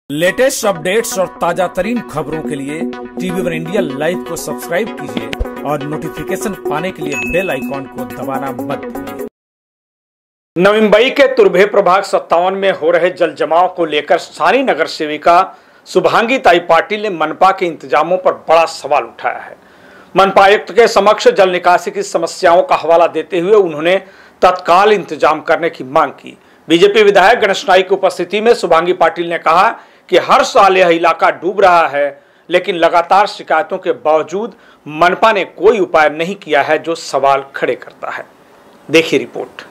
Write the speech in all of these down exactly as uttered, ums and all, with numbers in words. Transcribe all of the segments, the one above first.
Latest updates और ताजा तरीन खबरों के लिए टीवी वन इंडिया लाइव को सब्सक्राइब कीजिए और नोटिफिकेशन पाने के लिए बेल आइकॉन को दबाना मत भूलिए। नवी मुंबई के तुर्भे प्रभाग सत्तावन में हो रहे जल जमाव को लेकर स्थानीय नगर सेविका शुभांगी ताई पाटिल ने मनपा के इंतजामों पर बड़ा सवाल उठाया है। मनपा आयुक्त के समक्ष जल निकासी की समस्याओं का हवाला देते हुए उन्होंने तत्काल इंतजाम करने की मांग की। बीजेपी विधायक गणेश नाइक की उपस्थिति में शुभांगी पाटिल ने कहा कि हर साल यह इलाका डूब रहा है, लेकिन लगातार शिकायतों के बावजूद मनपा ने कोई उपाय नहीं किया है, जो सवाल खड़े करता है। देखिए रिपोर्ट।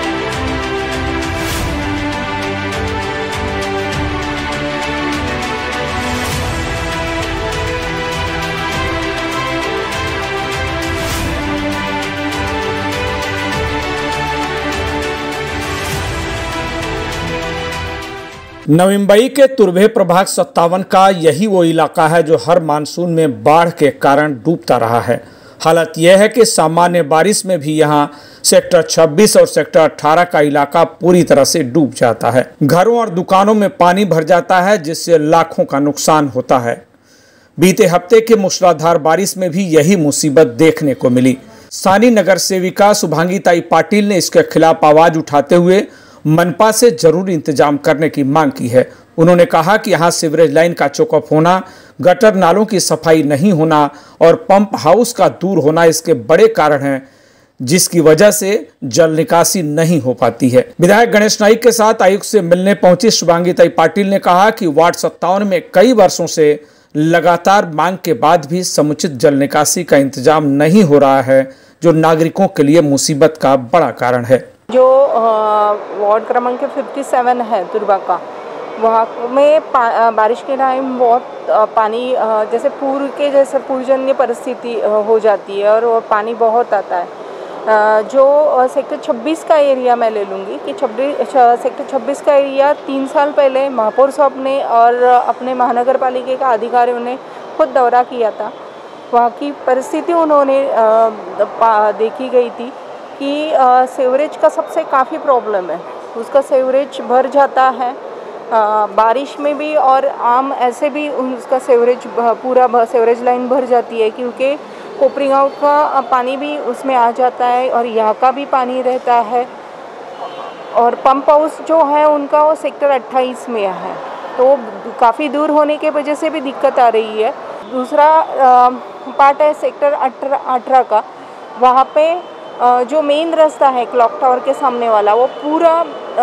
नवी मुंबई के तुर्भे प्रभाग सत्तावन का यही वो इलाका है जो हर मानसून में बाढ़ के कारण डूबता रहा है। हालत यह है कि सामान्य बारिश में भी यहाँ सेक्टर छब्बीस और सेक्टर अठारह का इलाका पूरी तरह से डूब जाता है। घरों और दुकानों में पानी भर जाता है, जिससे लाखों का नुकसान होता है। बीते हफ्ते के मूसलाधार बारिश में भी यही मुसीबत देखने को मिली। स्थानीय नगर सेविका शुभांगी ताई पाटिल ने इसके खिलाफ आवाज उठाते हुए मनपा से जरूरी इंतजाम करने की मांग की है। उन्होंने कहा कि यहाँ सीवरेज लाइन का चौकअप होना, गटर नालों की सफाई नहीं होना और पंप हाउस का दूर होना इसके बड़े कारण हैं, जिसकी वजह से जल निकासी नहीं हो पाती है। विधायक गणेश नाइक के साथ आयुक्त से मिलने पहुंची शुभांगी ताई पाटिल ने कहा कि वार्ड सत्तावन में कई वर्षों से लगातार मांग के बाद भी समुचित जल निकासी का इंतजाम नहीं हो रहा है, जो नागरिकों के लिए मुसीबत का बड़ा कारण है। जो वार्ड क्रमांक सत्तावन है तुर्भा का, वहाँ में बारिश के टाइम बहुत पानी जैसे पूर्व के जैसे पूर्वजन्य परिस्थिति हो जाती है और पानी बहुत आता है। जो सेक्टर छब्बीस का एरिया मैं ले लूँगी कि छब्बीस सेक्टर छब्बीस का एरिया तीन साल पहले महापौर साहब ने और अपने महानगर पालिका के अधिकारियों ने खुद दौरा किया था। वहाँ की परिस्थिति उन्होंने देखी गई थी कि सीवरेज का सबसे काफ़ी प्रॉब्लम है। उसका सीवरेज भर जाता है आ, बारिश में भी और आम ऐसे भी उसका सीवरेज पूरा सीवरेज लाइन भर जाती है, क्योंकि कोपरी गाँव का पानी भी उसमें आ जाता है और यहाँ का भी पानी रहता है। और पंप हाउस जो है उनका वो सेक्टर अट्ठाईस में है, तो काफ़ी दूर होने के वजह से भी दिक्कत आ रही है। दूसरा आ, पार्ट है सेक्टर अठारह का, वहाँ पे जो मेन रास्ता है क्लॉक टावर के सामने वाला, वो पूरा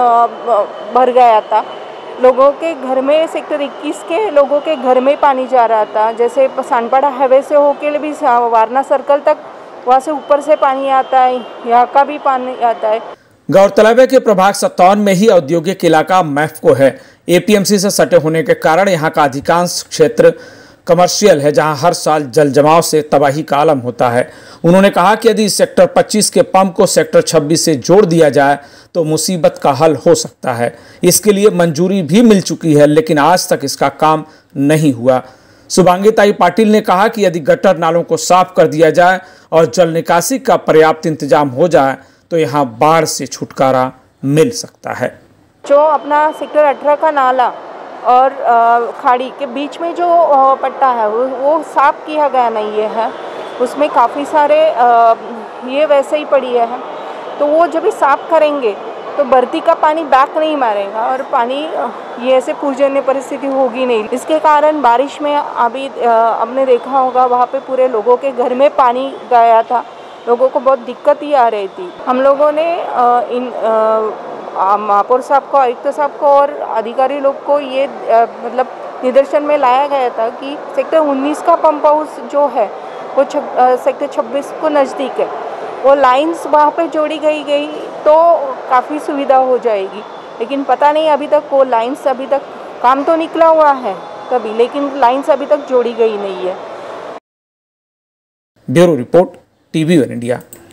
भर गया था। लोगों के घर में सेक्टर इक्कीस के लोगों के घर में पानी जा रहा था। जैसे सानपाड़ा हाईवे से होके भी वारना सर्कल तक वहाँ से ऊपर से पानी आता है, यहाँ का भी पानी आता है। गौरतलब है कि प्रभाग सत्तावन में ही औद्योगिक इलाका मैफ्को है। एपीएमसी से सटे होने के कारण यहाँ का अधिकांश क्षेत्र कमर्शियल है, जहां हर साल जल जमाव से तबाही का आलम होता है। उन्होंने कहा कि यदि सेक्टर पच्चीस के पंप को सेक्टर छब्बीस से जोड़ दिया जाए तो मुसीबत का हल हो सकता है। इसके लिए मंजूरी भी मिल चुकी है, लेकिन आज तक इसका काम नहीं हुआ। शुभांगी ताई पाटिल ने कहा कि यदि गटर नालों को साफ कर दिया जाए और जल निकासी का पर्याप्त इंतजाम हो जाए तो यहाँ बाढ़ से छुटकारा मिल सकता है। जो अपना सेक्टर अठारह का नाला और खाड़ी के बीच में जो पट्टा है वो, वो साफ किया गया नहीं है। उसमें काफ़ी सारे ये वैसे ही पड़ी है, तो वो जब भी साफ करेंगे तो बर्ती का पानी बैक नहीं मारेगा और पानी ये ऐसे पूजनीय परिस्थिति होगी नहीं। इसके कारण बारिश में अभी आपने देखा होगा वहाँ पे पूरे लोगों के घर में पानी गया था, लोगों को बहुत दिक्कत ही आ रही थी। हम लोगों ने इन महापौर साहब को, आयुक्त साहब को और अधिकारी लोग को ये आ, मतलब निदर्शन में लाया गया था कि सेक्टर उन्नीस का पंप हाउस जो है वो सेक्टर छब्बीस को नज़दीक है, वो लाइंस वहाँ पे जोड़ी गई गई तो काफ़ी सुविधा हो जाएगी। लेकिन पता नहीं अभी तक वो लाइंस अभी तक काम तो निकला हुआ है कभी, लेकिन लाइंस अभी तक जोड़ी गई नहीं है। Bureau report, TV one India.